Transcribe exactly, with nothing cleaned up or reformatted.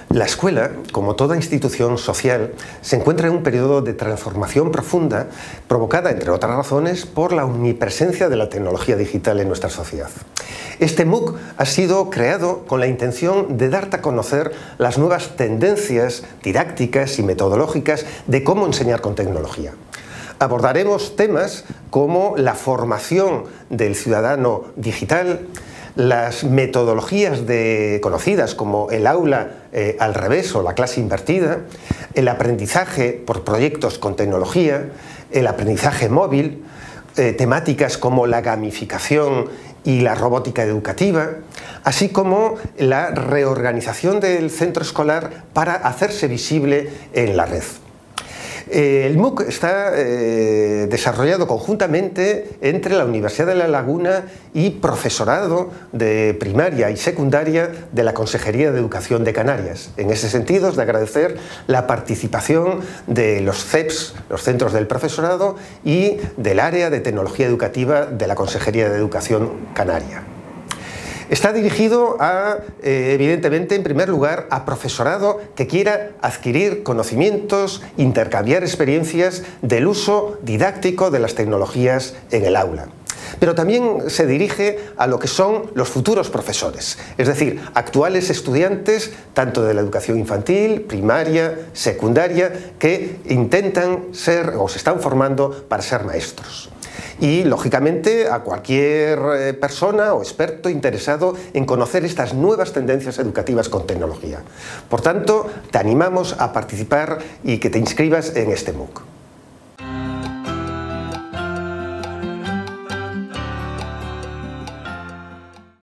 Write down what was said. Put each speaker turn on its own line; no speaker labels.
La escuela, como toda institución social, se encuentra en un periodo de transformación profunda provocada, entre otras razones, por la omnipresencia de la tecnología digital en nuestra sociedad. Este MOOC ha sido creado con la intención de darte a conocer las nuevas tendencias didácticas y metodológicas de cómo enseñar con tecnología. Abordaremos temas como la formación del ciudadano digital, las metodologías de, conocidas como el aula eh, al revés o la clase invertida, el aprendizaje por proyectos con tecnología, el aprendizaje móvil, eh, temáticas como la gamificación y la robótica educativa, así como la reorganización del centro escolar para hacerse visible en la red. El MOOC está eh, desarrollado conjuntamente entre la Universidad de La Laguna y profesorado de primaria y secundaria de la Consejería de Educación de Canarias. En ese sentido, es de agradecer la participación de los C E P S, los centros del profesorado, y del área de tecnología educativa de la Consejería de Educación Canaria. Está dirigido a, eh, evidentemente, en primer lugar, a profesorado que quiera adquirir conocimientos, intercambiar experiencias del uso didáctico de las tecnologías en el aula. Pero también se dirige a lo que son los futuros profesores, es decir, actuales estudiantes tanto de la educación infantil, primaria, secundaria, que intentan ser o se están formando para ser maestros. Y, lógicamente, a cualquier persona o experto interesado en conocer estas nuevas tendencias educativas con tecnología. Por tanto, te animamos a participar y que te inscribas en este MOOC.